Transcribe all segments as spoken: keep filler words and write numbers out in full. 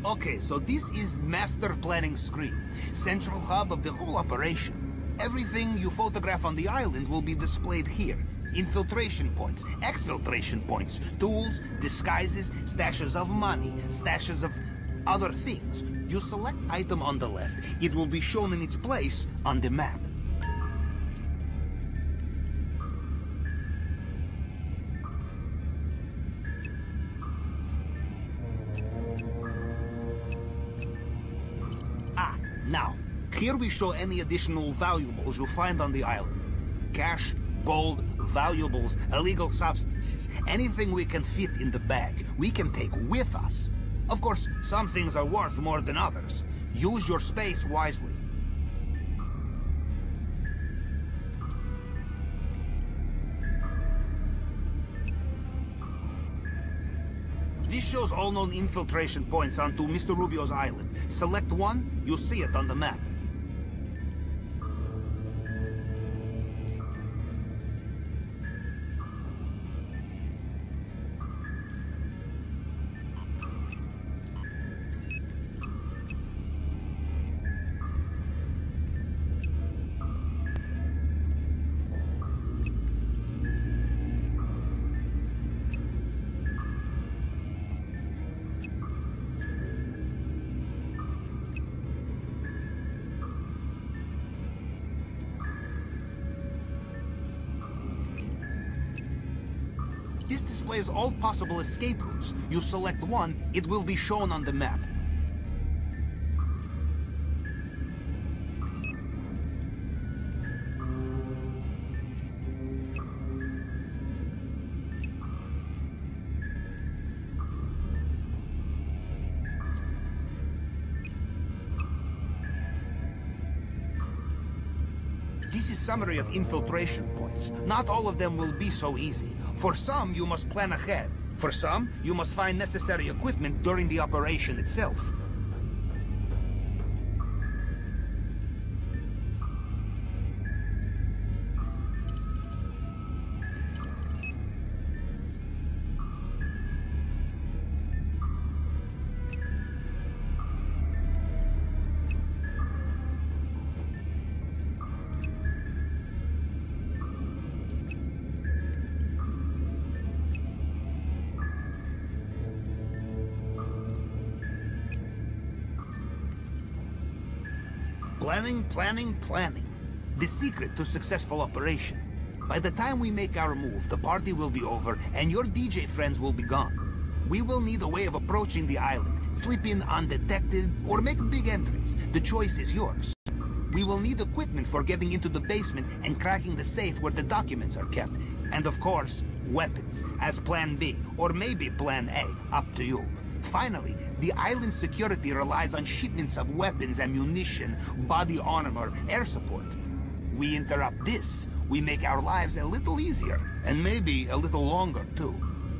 Okay, so this is master planning screen, central hub of the whole operation. Everything you photograph on the island will be displayed here. Infiltration points, exfiltration points, tools, disguises, stashes of money, stashes of other things. You select item on the left. It will be shown in its place on the map. Ah, now, here we show any additional valuables you'll find on the island. Cash, gold, valuables, illegal substances, anything we can fit in the bag, we can take with us. Of course, some things are worth more than others. Use your space wisely. This shows all known infiltration points onto Mister Rubio's island. Select one, you'll see it on the map. This displays all possible escape routes. You select one, it will be shown on the map. This is summary of infiltration points. Not all of them will be so easy. For some, you must plan ahead. For some, you must find necessary equipment during the operation itself. Planning, planning, planning. The secret to successful operation. By the time we make our move, the party will be over and your D J friends will be gone. We will need a way of approaching the island, slip in undetected, or make a big entrance. The choice is yours. We will need equipment for getting into the basement and cracking the safe where the documents are kept. And of course, weapons, as plan B, or maybe plan A, up to you. Finally, the island security relies on shipments of weapons, ammunition, body armor, air support. We interrupt this, we make our lives a little easier, and maybe a little longer too.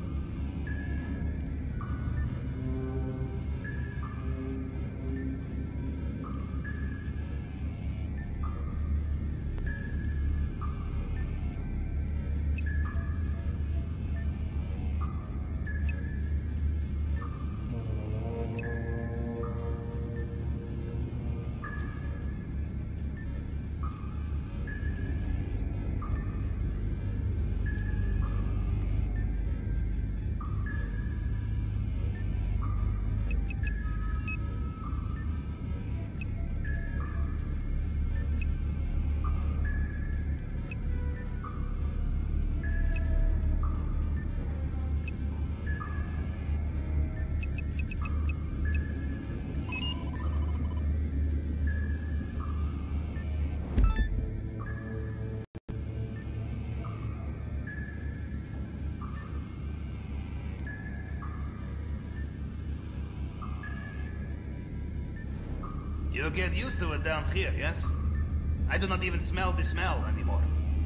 You get used to it down here, yes? I do not even smell the smell anymore.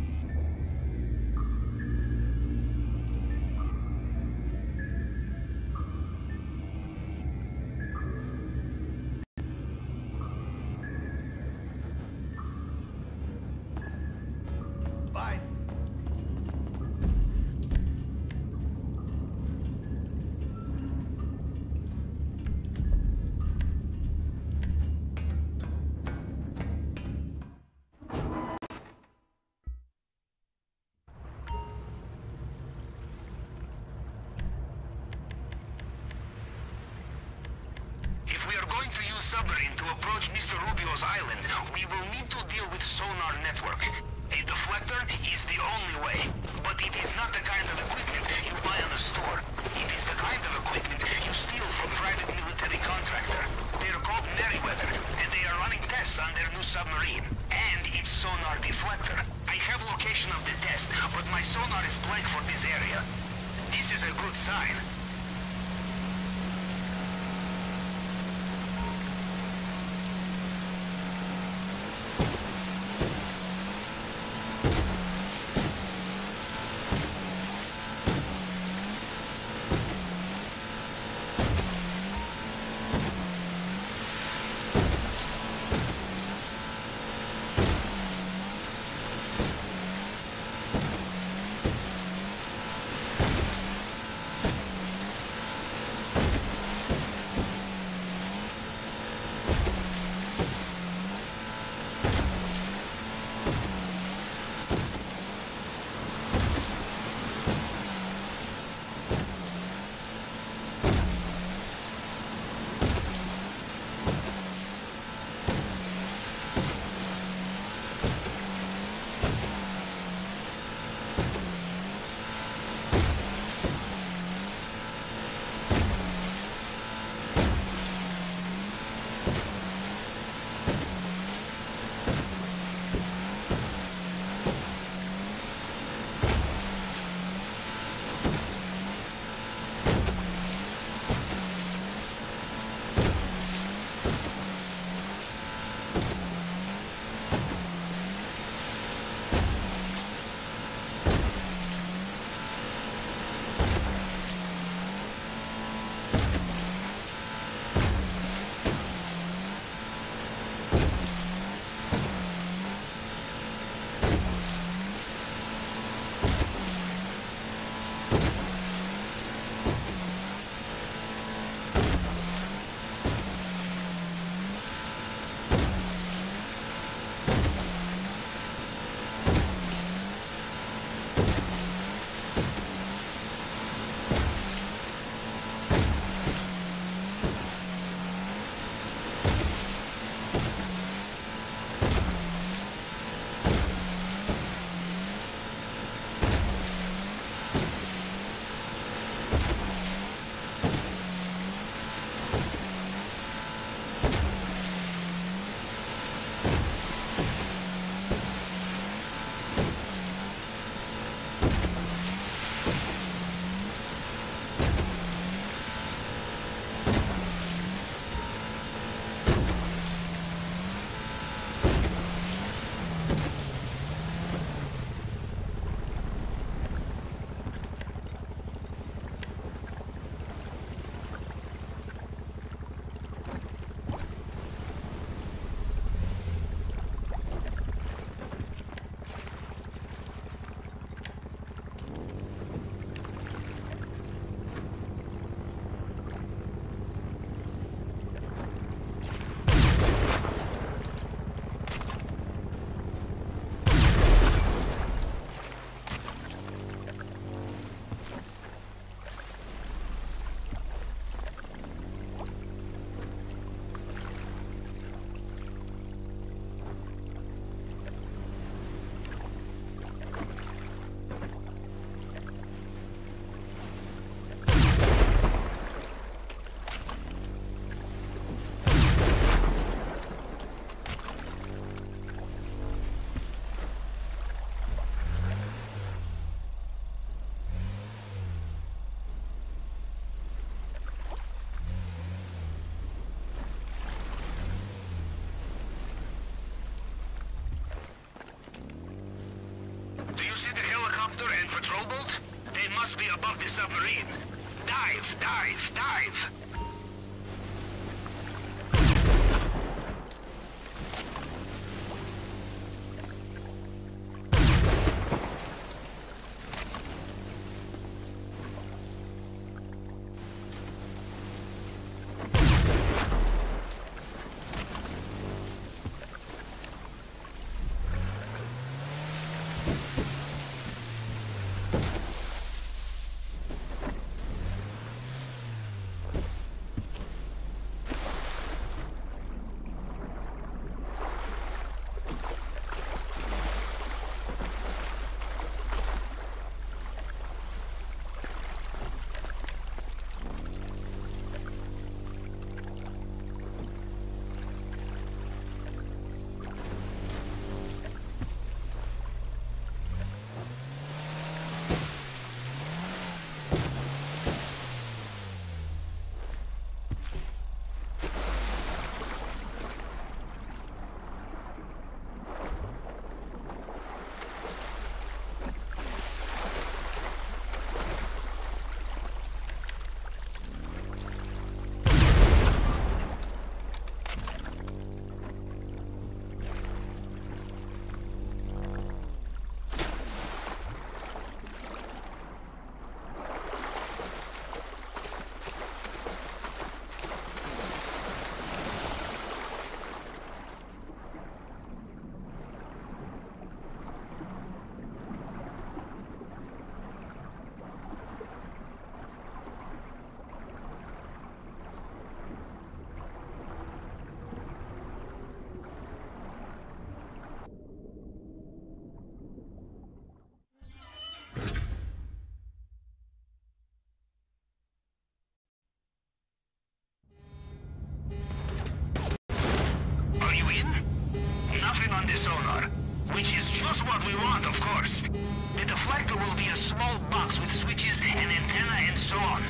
Bye. submarine to approach Mister Rubio's island, we will need to deal with Sonar network. A deflector is the only way, but it is not the kind of equipment you buy on the store. It is the kind of equipment you steal from private military contractor. They are called Merryweather, and they are running tests on their new submarine. And it's Sonar deflector. I have location of the test, but my sonar is blank for this area. This is a good sign. patrol boat? They must be above the submarine. Dive, dive, dive! Of course. The deflector will be a small box with switches and antenna and so on.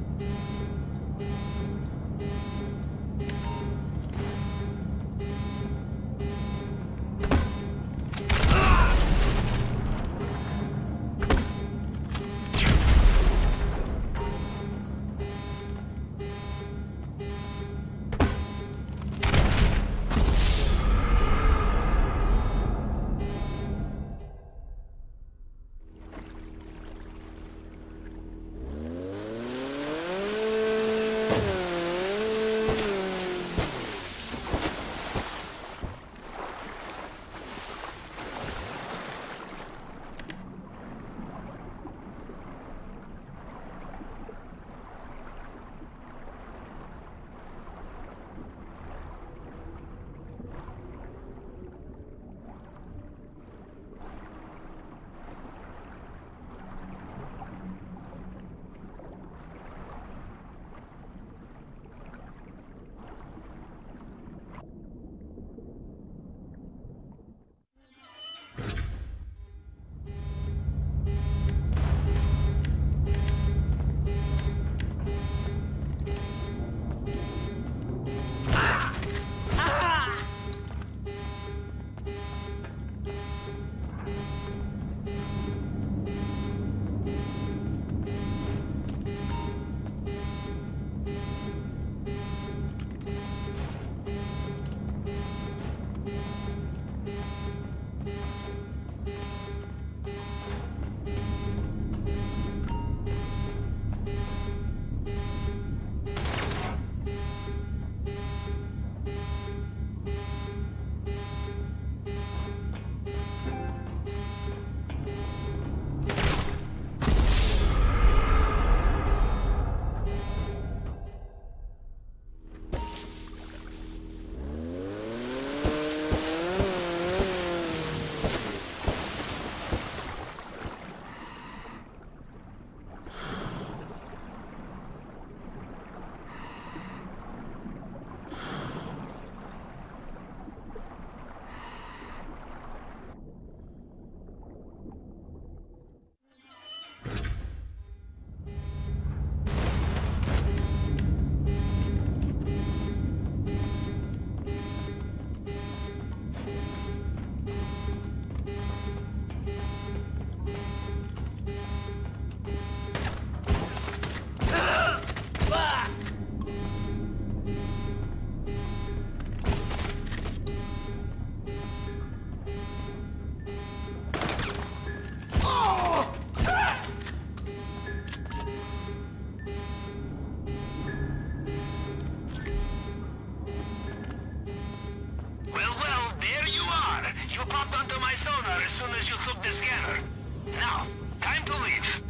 Sonar as soon as you took the scanner. Now, time to leave.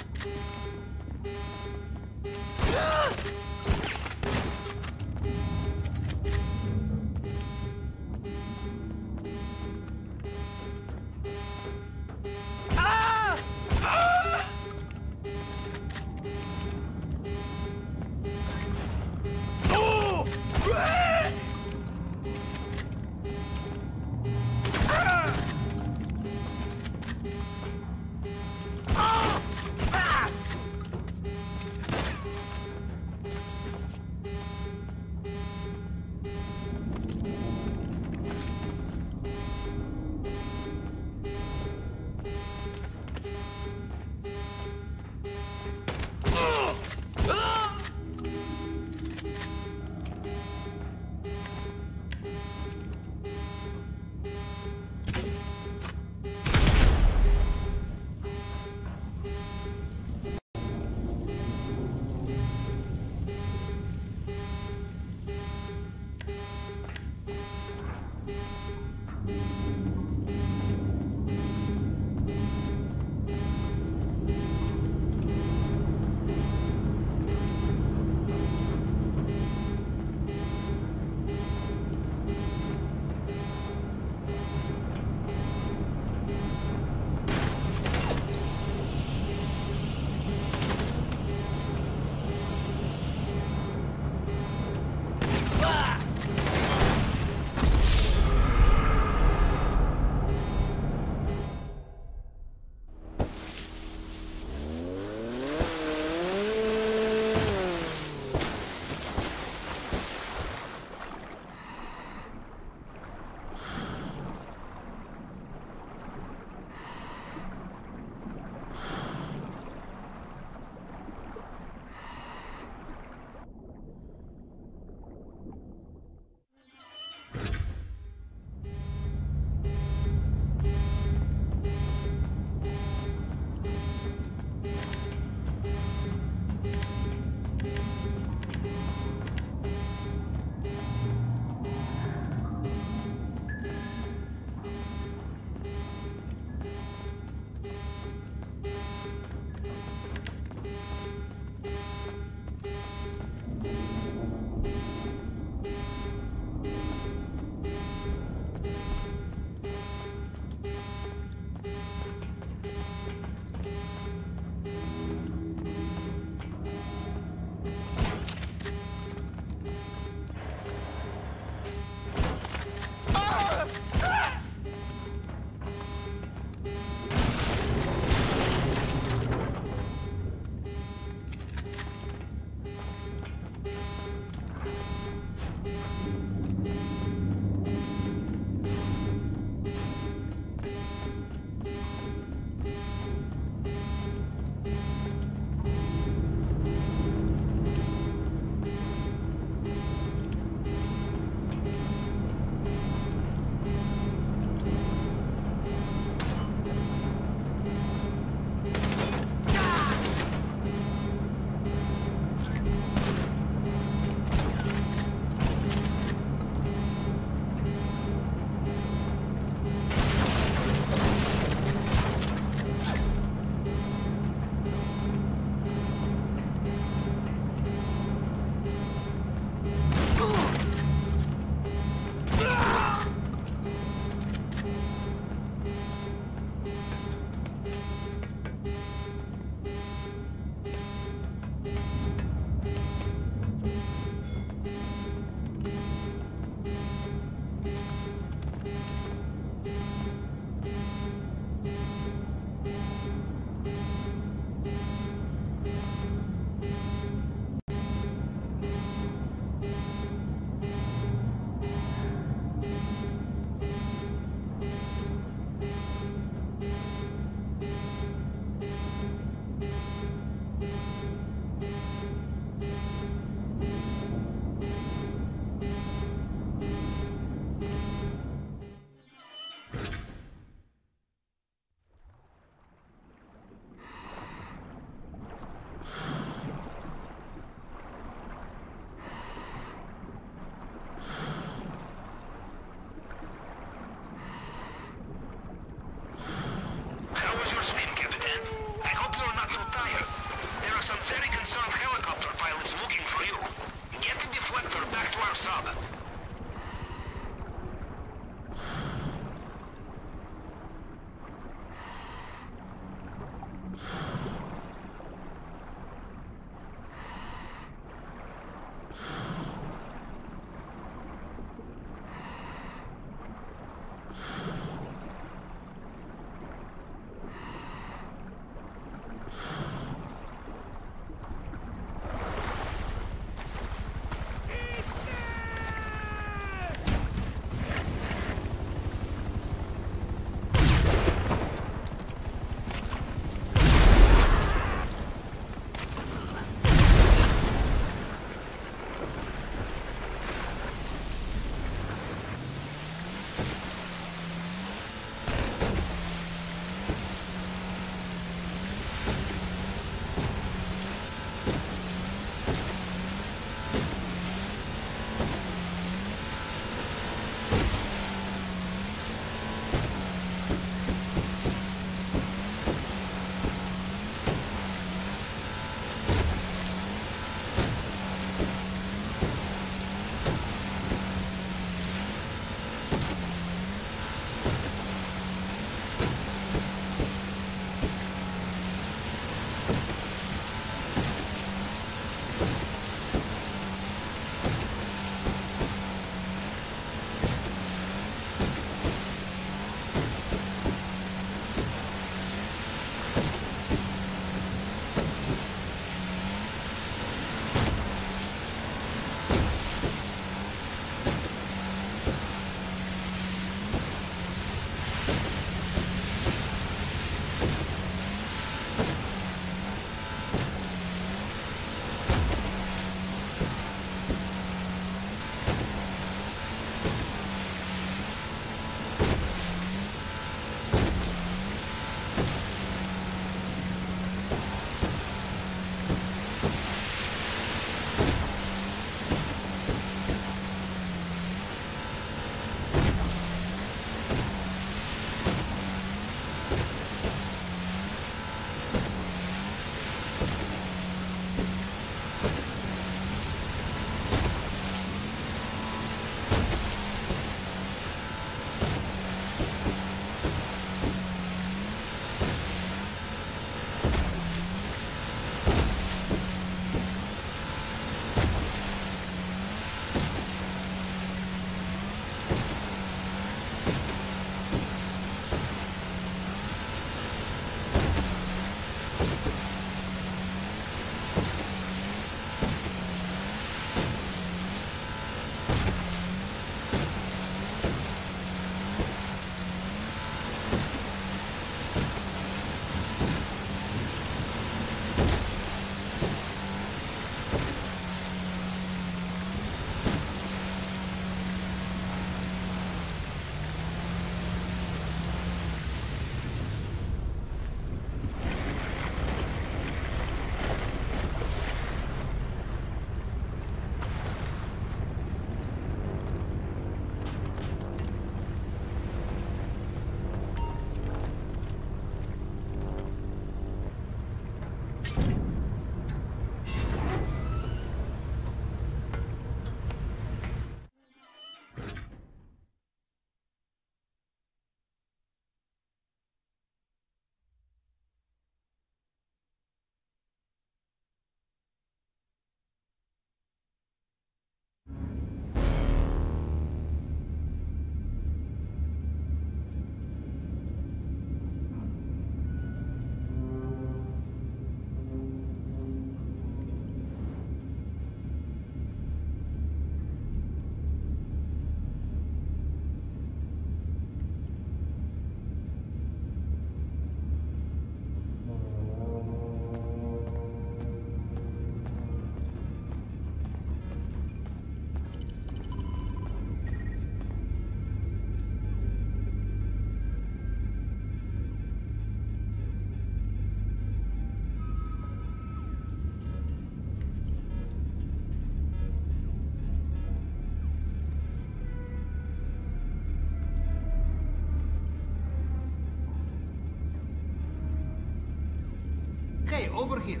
Hey, over here.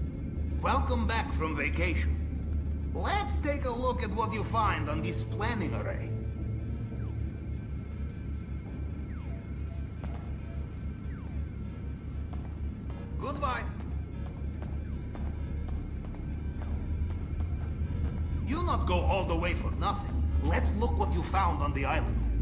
Welcome back from vacation. Let's take a look at what you find on this planning array. Goodbye. You not go all the way for nothing. Let's look what you found on the island.